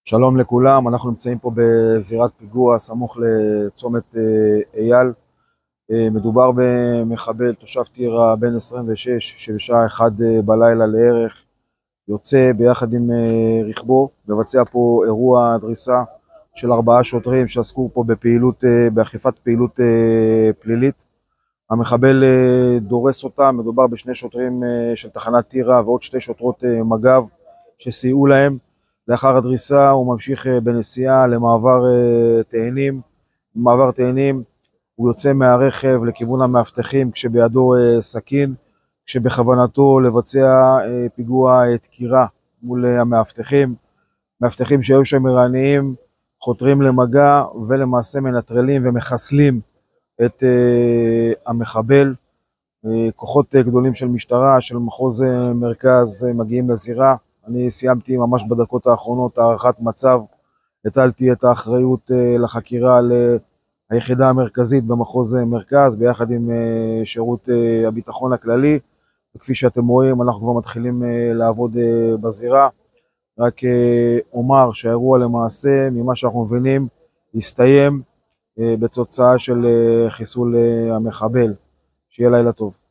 שלום לכולם, אנחנו נמצאים פה בזירת פיגוע סמוך לצומת אייל. מדובר במחבל תושב טירה בן 26 שבשעה 1 בלילה לערך יוצא ביחד עם רכבו, מבצע פה אירוע דריסה של 4 שוטרים שעסקו פה באכיפת פעילות פלילית. המחבל דורס אותם, מדובר בשני שוטרים של תחנת טירה ועוד 2 שוטרות מג"ב שסייעו להם. לאחר הדריסה הוא ממשיך בנסיעה למעבר תאנים. במעבר תאנים הוא יוצא מהרכב לכיוון המאבטחים כשבידו סכין, כשבכוונתו לבצע פיגוע דקירה מול המאבטחים. מאבטחים שהיו שם ערניים חותרים למגע ולמעשה מנטרלים ומחסלים את המחבל. כוחות גדולים של משטרה, של מחוז מרכז מגיעים לזירה. אני סיימתי ממש בדקות האחרונות הערכת מצב, הטלתי את האחריות לחקירה ליחידה המרכזית במחוז מרכז ביחד עם שירות הביטחון הכללי, וכפי שאתם רואים אנחנו כבר מתחילים לעבוד בזירה. רק אומר שהאירוע למעשה ממה שאנחנו מבינים הסתיים בתוצאה של חיסול המחבל. שיהיה לילה טוב.